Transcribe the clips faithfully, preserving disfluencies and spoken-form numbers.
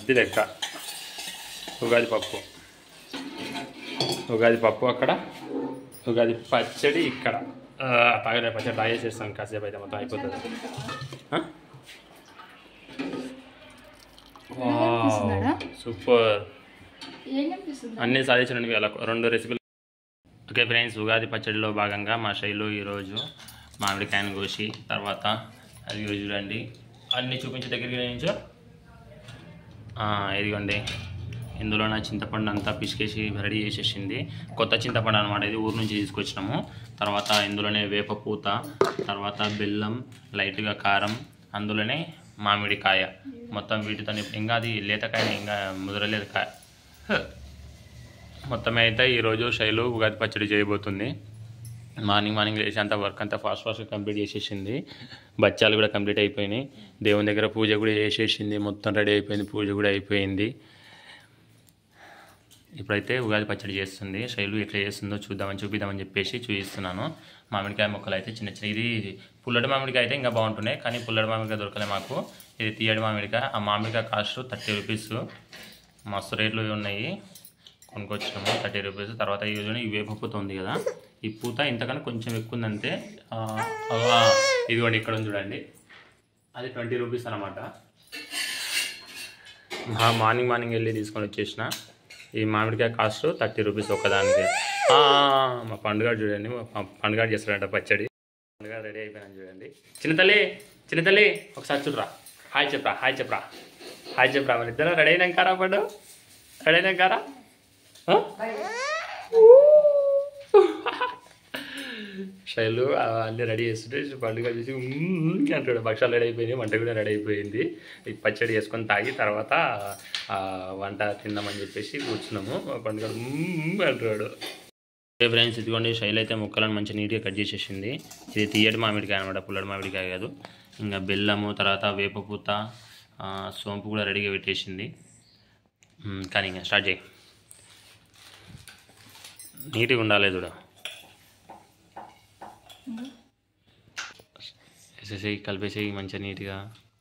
సద్ది లెక్క ఉగాది పప్పు ఉగాది పప్పు అక్కడ ఉగాది పచ్చడి ఇక్కడ తాగలే పచ్చడి ట్రై చేసేస్తాం కాసేపు అయితే మొత్తం అయిపోతుంది సూపర్ అన్నీ సాధించండి అలా రెండు రెసిపీలు ఓకే ఫ్రెండ్స్ ఉగాది పచ్చడిలో భాగంగా మా శైలు ఈరోజు మామిడికాయను కోసి తర్వాత అది చూడండి అన్నీ చూపించే దగ్గరికి నుంచో ఇదిగోండి ఇందులో నా చింతపండు అంతా పిసికేసి రెడీ చేసేసింది కొత్త చింతపండు అనమాట ఇది ఊరు నుంచి తీసుకొచ్చినాము తర్వాత ఇందులోనే వేప పూత తర్వాత బెల్లం లైట్గా కారం అందులోనే మామిడికాయ మొత్తం వీటితో ఇంకా అది లేతకాయ ఇంకా ముదరలేదు కాయ మొత్తం అయితే ఈరోజు శైలు ఉగాది పచ్చడి చేయబోతుంది మార్నింగ్ మార్నింగ్ లేచి అంత వర్క్ అంతా ఫాస్ట్ ఫాస్ట్గా కంప్లీట్ చేసేసింది బచ్చాలు కూడా కంప్లీట్ అయిపోయినాయి దేవుని దగ్గర పూజ కూడా చేసేసింది మొత్తం రెడీ అయిపోయింది పూజ కూడా అయిపోయింది ఇప్పుడైతే ఉగాది పచ్చడి చేస్తుంది శైలు ఎట్లా చేస్తుందో చూద్దామని చూపిద్దామని చెప్పేసి చూపిస్తున్నాను మామిడికాయ మొక్కలు అయితే చిన్న చిన్న ఇది పుల్లటి మామిడికాయ అయితే ఇంకా బాగుంటున్నాయి కానీ పుల్లటి మామిడికాయ దొరకలే మాకు ఇది తీయడి మామిడికాయ ఆ మామిడికాయ కాస్ట్ థర్టీ రూపీస్ మస్తు రేట్లు ఉన్నాయి కొనుక్కొచ్చినాము థర్టీ రూపీస్ తర్వాత ఈ వేప పూత ఉంది కదా ఈ పూత ఇంతకన్నా కొంచెం ఎక్కువ ఉందంటే ఇదిగోండి ఇక్కడ ఉంది చూడండి అది ట్వంటీ రూపీస్ అనమాట మార్నింగ్ మార్నింగ్ వెళ్ళి తీసుకొని వచ్చేసిన ఈ మామిడికాయ కాస్ట్ థర్టీ రూపీస్ ఒక్కదానికి మా పండుగ చూడండి మా పండుగ చేస్తాడంట పచ్చడి పండుగ రెడీ అయిపోయాను చూడండి చిన్న తల్లి చిన్న తల్లి ఒకసారి చూడరా హాయ్ చెప్పరా హాయ్ చెప్పరా హాయ్ చెప్పరా మరి ఇద్దరు రెడీ అయినాకారా పండు రెడీ అయినాకారా శైలు అన్నీ రెడీ చేస్తుంటే పండుగ చూసి అంటాడు భక్షాలు రెడీ అయిపోయింది వంట కూడా రెడీ అయిపోయింది ఈ పచ్చడి వేసుకొని తాగి తర్వాత వంట తిందామని చెప్పేసి కూర్చున్నాము పండుగ అంటాడు ఫ్రెండ్స్ ఇదిగోండి శైలు అయితే ముక్కలను మంచిగా నీట్గా కట్ చేసేసింది ఇది తీయటి మామిడికాయ అనమాట పుల్లటి మామిడికాయ కాదు ఇంకా బెల్లము తర్వాత వేపపూత సోంపు కూడా రెడీగా పెట్టేసింది కానీ ఇంకా స్టార్ట్ చేయి నీట్గా ఉండాలి చూడ వేసేసేయి కలిపేసేయి మంచిగా నీట్గా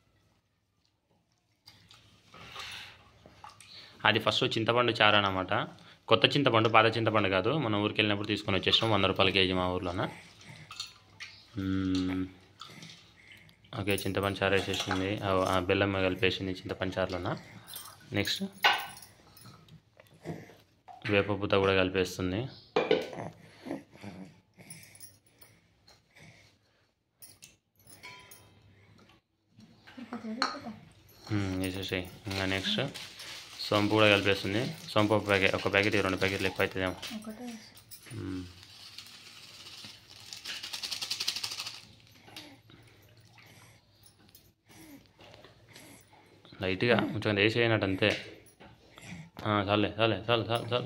అది ఫస్ట్ చింతపండు చారు అన్నమాట కొత్త చింతపండు పాత చింతపండు కాదు మనం ఊరికి వెళ్ళినప్పుడు తీసుకొని వచ్చేసాం వంద రూపాయల కేజీ మా ఊర్లోన ఓకే చింతపండు చారు వేసేసింది బెల్లం కలిపేసింది చింతపండు చారులోన నెక్స్ట్ వేపపూత కూడా కలిపేస్తుంది వేసేసాయి ఇంకా నెక్స్ట్ సోంపు కూడా కలిపేస్తుంది సోంపు ఒక ప్యాకెట్ ఒక ప్యాకెట్ రెండు ప్యాకెట్లు ఎక్కువ అవుతుందేమో లైట్గా కొంచెం వేసి అయినట్టు అంతే చాలే చాలే చాలు చాలు చాలు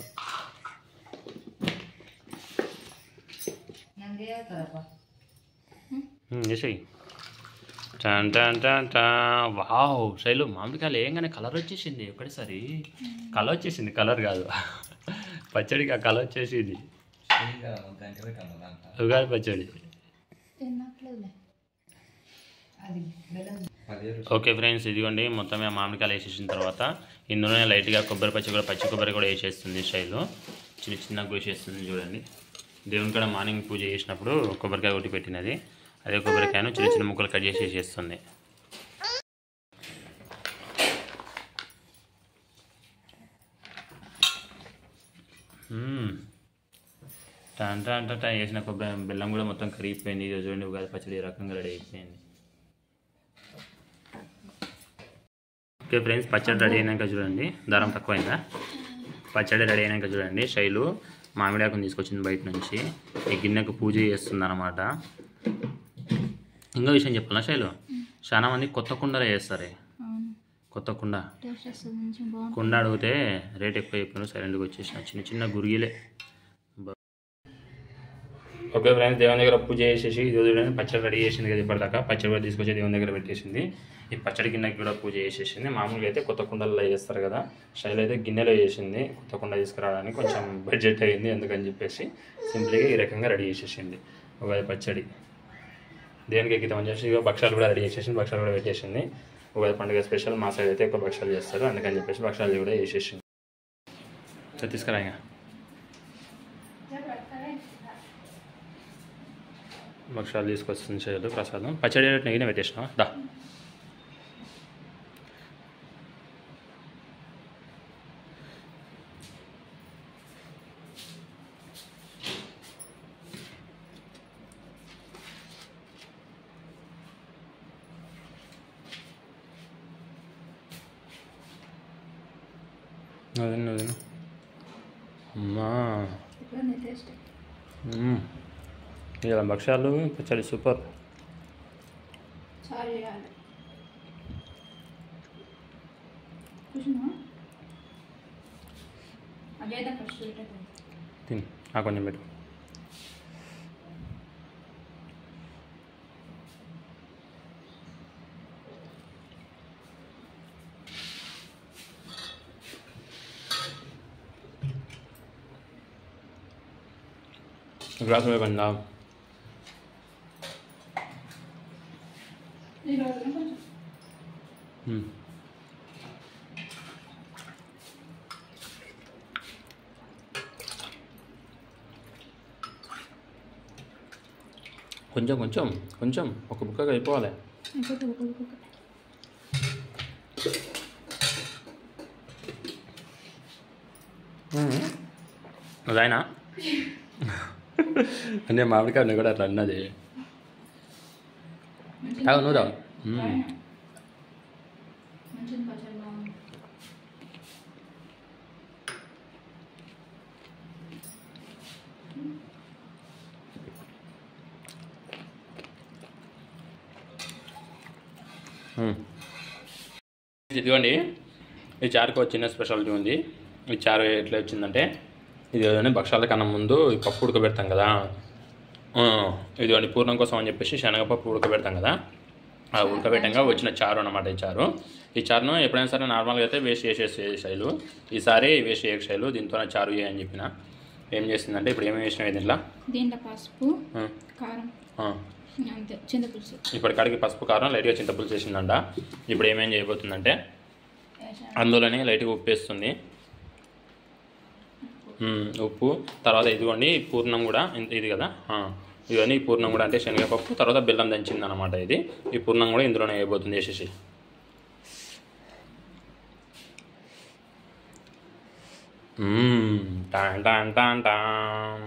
వేసేయి టన్ టన్ టన్ టా వావ్ శైలు మామిడికాయలు ఏంగానే కలర్ వచ్చేసింది ఒకటేసారి కలర్ వచ్చేసింది కలర్ కాదు పచ్చడికి ఆ కలర్ వచ్చేసింది ఉగాది పచ్చడి ఓకే ఫ్రెండ్స్ ఇదిగోండి మొత్తం మామిడికాయలు వేసేసిన తర్వాత ఇందులోనే లైట్గా కొబ్బరి పచ్చి కూడా పచ్చి కొబ్బరి కూడా వేసేస్తుంది శైలు చిన్న చిన్న కోసేస్తుంది చూడండి దేవుని కూడా మార్నింగ్ పూజ చేసినప్పుడు కొబ్బరికాయ కొట్టి పెట్టినది అదే కొబ్బరికాయను చిన్న చిన్న ముక్కలు కట్ చేసి వేసేస్తుంది టన్ టన్ టన్ వేసిన కొబ్బరి బెల్లం కూడా మొత్తం కరిగిపోయింది ఇది చూడండి ఉగాది పచ్చడి రకంగా రెడీ అయిపోయింది ఓకే ఫ్రెండ్స్ పచ్చడి రెడీ అయినాక చూడండి దారం తక్కువైందా పచ్చడి రెడీ అయినాక చూడండి శైలు మామిడాకుని తీసుకొచ్చింది బయట నుంచి ఈ గిన్నెకు పూజ చేస్తుంది అన్నమాట ఇంకో విషయం చెప్పాలా శైలు చాలా మంది కొత్త కుండలో చేస్తారే కొత్త కుండ కుండ అడిగితే రేట్ ఎక్కువ అయిపోయినా సైలెంట్గా వచ్చేసిన చిన్న చిన్న గురిగిలే ఓకే ఫ్రెండ్స్ దేవుని దగ్గర పూజ చేసేసి ఇది పచ్చడి రెడీ చేసింది కదా ఇప్పటిదాకా పచ్చడి కూడా తీసుకొచ్చి దేవుని దగ్గర పెట్టేసింది ఈ పచ్చడి గిన్నెకి కూడా పూజ చేసేసింది మామూలుగా అయితే కొత్త కుండల్లో చేస్తారు కదా శైలి అయితే గిన్నెలో చేసింది కొత్త కుండ తీసుకురావడానికి కొంచెం బడ్జెట్ అయింది ఎందుకని చెప్పేసి సింపుల్గా ఈ రకంగా రెడీ చేసేసింది ఉగాది పచ్చడి దేవునికి ఎక్కితామని చెప్పేసి భక్షాలు కూడా రెడీ చేసేసింది భక్షాలు కూడా పెట్టేసింది ఉగాది పండుగ స్పెషల్ మా సైడ్ అయితే ఎక్కువ భక్షాలు చేస్తారు, అందుకని చెప్పేసి భక్షాలు కూడా వేసేసి తీసుకురా. ఇంకా భక్షాలు తీసుకొస్తుంది శైలు ప్రసాదం. పచ్చడి నెగిన పెట్టేసినావా? దా అదే అదే అమ్మా ఇలా భక్షాలు పచ్చడి సూపర్. తిని ఆ కొంచెం పెట్టు. గ్లాస్ అయిపోయిందా? కొంచెం కొంచెం కొంచెం ఒక బుక్కగా అయిపోవాలి. అదాయనా అంటే మామిడికాయ నువ్వు కూడా అట్లా అన్నది. తాగు నువ్వు తాగు. ఇదిగోండి, ఈ చారుకు చిన్న స్పెషాలిటీ ఉంది. ఈ చారు ఎట్లా వచ్చిందంటే, ఇది భక్షాల కన్నా ముందు ఈ పప్పు ఉడకబెడతాం కదా, ఇదిగోండి పూర్ణం కోసం అని చెప్పేసి శనగపప్పు ఉడకబెడతాం కదా, ఆ ఉడకబెట్టంగా వచ్చిన చారు అన్నమాట ఈ చారు. ఈ చారును ఎప్పుడైనా సరే నార్మల్గా అయితే వేస్ట్ చేసేసే శైలు, ఈసారి వేస్ట్ చేయక శైలు, దీంతో చారు చేయని చెప్పిన. ఏం చేసిందంటే ఇప్పుడు ఏమేమి వేసినాయి దీంట్లో? దీంట్లో పసుపు, కారం, అంతే, చింతపులుసు. ఇప్పటికాడికి పసుపు కారం లైట్గా చింతపులుసు వేసిందంట. ఇప్పుడు ఏమేం చేయబోతుందంటే అందులోనే లైట్గా ఉప్పు వేస్తుంది, ఉప్పు. తర్వాత ఇదిగోండి పూర్ణం కూడా ఇది కదా, ఇవన్నీ ఈ పూర్ణం కూడా అంటే శనగపప్పు, తర్వాత బెల్లం దంచింది అనమాట ఇది. ఈ పూర్ణం కూడా ఇందులోనే వేయబోతుంది వేసేసి. టాన్ టాన్ టాన్ టాన్.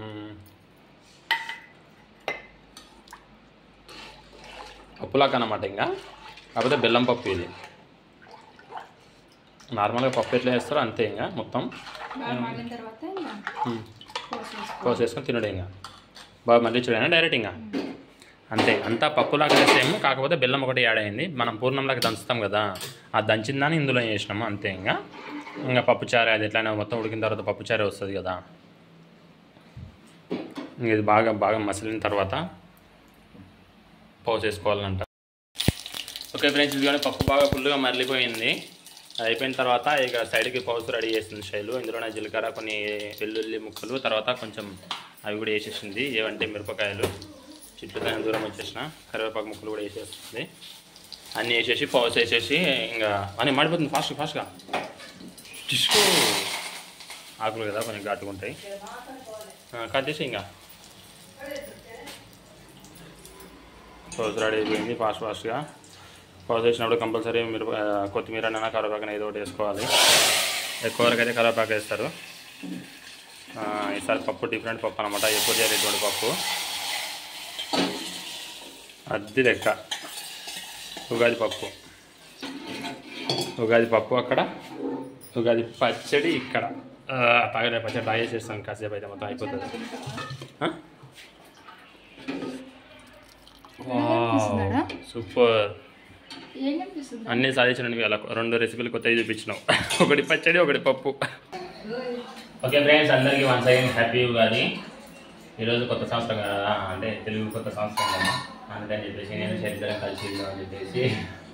పప్పులాగా అనమాట, ఇంకా కాకపోతే బెల్లం పప్పు ఇది. నార్మల్గా పప్పు ఎట్లా వేస్తారో అంతే, ఇంకా మొత్తం కోసేసుకొని తినడే. ఇంకా బాగా మళ్ళీ చూడైనా డైరెక్ట్ ఇంకా అంతే, అంతా పప్పులాగా వేసేమో, కాకపోతే బెల్లం ఒకటి యాడ్ అయింది. మనం పూర్ణంలాగా దంచుతాం కదా, ఆ దంచిన దాన్ని ఇందులో వేసినాము అంతే. ఇంకా ఇంకా పప్పుచారు అది ఎట్లయినా మొత్తం ఉడికిన తర్వాత పప్పుచారే వస్తుంది కదా. ఇది బాగా బాగా మసిలిన తర్వాత పోసేసుకోవాలంట. ఓకే ఫ్రెండ్స్, ఇది కానీ పప్పు బాగా ఫుల్గా మరలిపోయింది. అది అయిపోయిన తర్వాత ఇక సైడ్కి పౌసు రెడీ చేసింది శైలు. ఇందులో నా జీలకర్ర, కొన్ని వెల్లుల్లి ముక్కలు, తర్వాత కొంచెం అవి కూడా వేసేసింది, ఏవంటే మిరపకాయలు చిట్టుతో దూరం వచ్చేసిన, కరివేపాకు ముక్కలు కూడా వేసేస్తుంది. అన్నీ వేసేసి పౌసు వేసేసి ఇంకా అన్నీ మాడిపోతుంది ఫాస్ట్ ఫాస్ట్గా. తీసుకో, ఆకులు కదా కొంచెం ఘాటుకుంటాయి, కట్ చేసి ఇంకా పౌసు రెడీ అయిపోయింది ఫాస్ట్ ఫాస్ట్గా. పౌసు వేసినప్పుడు కంపల్సరీ మిరప కొత్తిమీర అన్న కరివేపాకు ఏదో ఒకటి వేసుకోవాలి. ఎక్కువ వరకు అయితే కరివేపాకు వేస్తారు. ఈసారి పప్పు డిఫరెంట్ పప్పు అనమాట, ఎప్పుడు చేసేటువంటి పప్పు. అది లెక్క ఉగాది పప్పు, ఉగాది పప్పు అక్కడ, ఉగాది పచ్చడి ఇక్కడ. తాగలే పచ్చడి తాగేసేస్తాను కాసేపు అయితే మొత్తం అయిపోతుంది. సూపర్, అన్నీ సాధించడానికి అలా రెండు రెసిపీలు కొత్తవి చూపించినావు, ఒకటి పచ్చడి ఒకటి పప్పు. ఓకే ఫ్రెండ్స్, అందరికీ వన్స్ అగైన్ హ్యాపీ ఉగాది. ఈరోజు కొత్త సంవత్సరం కదా, అంటే తెలుగు కొత్త సంవత్సరం కదా, అందుకని చెప్పేసి నేను శరీరం కలిసి అని చెప్పేసి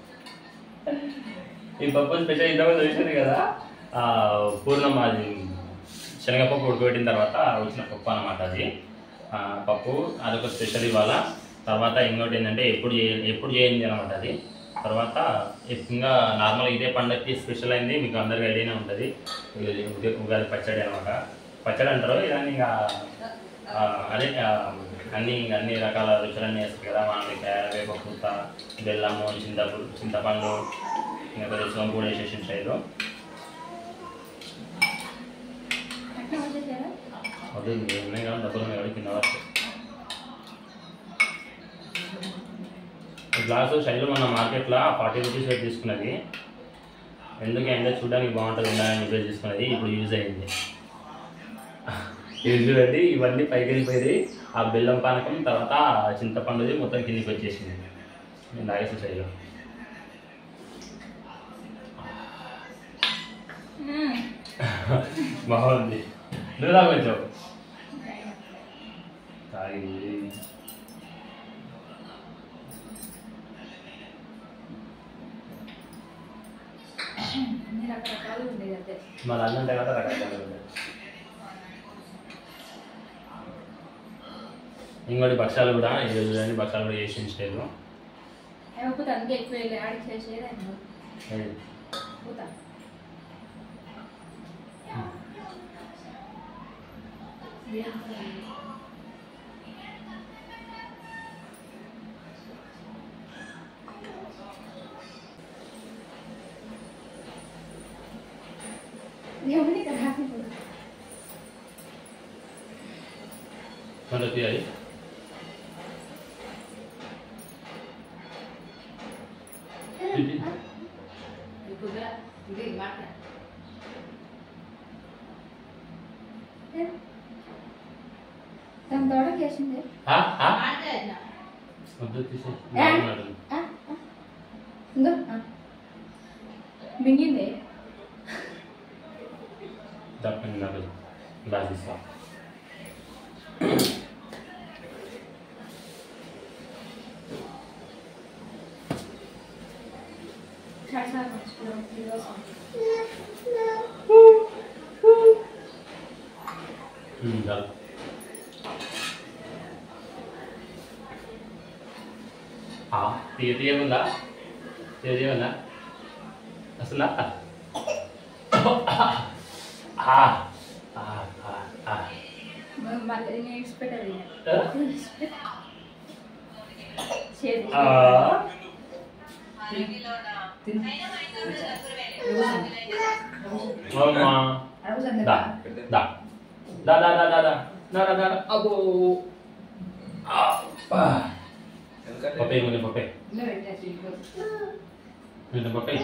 ఈ పప్పు స్పెషల్ ఇంతకుముందు చూసింది కదా, పూర్ణం అది శనగపప్పు ఉడకబెట్టిన తర్వాత వచ్చిన పప్పు అనమాట అది. పప్పు అదొక స్పెషల్ ఇవాళ. తర్వాత ఇంకోటి ఏంటంటే ఎప్పుడు చేయ ఎప్పుడు చేయండి అనమాట అది. తర్వాత ఇంకా నార్మల్ ఇదే పండగకి స్పెషల్ అయింది మీకు అందరికీ ఐడియానే ఉంటుంది. ఇది ఉగాది పచ్చడి అనమాట. పచ్చడి అంటారు ఇదాన్ని ఇంకా అదే అన్ని అన్ని రకాల రుచులన్నీ వేస్తారు కదా. మామిడికాయ, వేప పూత, బెల్లము, చింతపు చింతపండు ఇంకా కొద్దిగా సోంపు కూడా వేసేసి స్టైలు. అదే ఉన్నాయి కానీ డబ్బులు ఉన్నాయి కింద వరకు. గ్లాసు శైలు మన మార్కెట్లో ఫార్టీ రూపీస్ పెట్టి తీసుకున్నది. ఎందుకంటే చూడడానికి బాగుంటుంది ఉండాలని చెప్పేసి తీసుకున్నది. ఇప్పుడు యూజ్ అయింది. యూజ్ పెట్టి ఇవన్నీ పైకి వెళ్ళిపోయింది. ఆ బెల్లం పానకం తర్వాత చింతపండుది మొత్తం కిందికి వచ్చేసింది. నేను తాగేసి శైలు బాగుంది. నువ్వు తాగొచ్చావు తాగి మన అన్నంటే కదా రకరకాలు ఉంటాయి. ఇంకోటి భక్షాలు కూడా ఈరోజు భక్షాలు కూడా చేసి ఉంచలేదు. Mana dia ini? Ini. Itu dah, ini mana? Tang tora kiasi ni? Hah? Hah? Ada na. Ada tu sih. Ah? Ah? Enggak? Ah. Bingin deh. Dapat nak basis lah. Hmm, dah. Ah, tiga-tiga benda, tiga-tiga benda. Asal apa? Ah, ah, ah, ah. Malah ini expert ada ni. Share. Ah. Mama. Dah, dah, dah, dah, dah, dah, dah, dah, dah, dah, abu, apa? Pakai mana pakai? Mana pakai?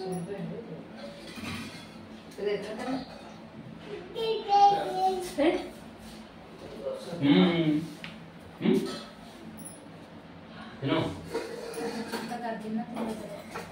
Hmm, hmm, you know.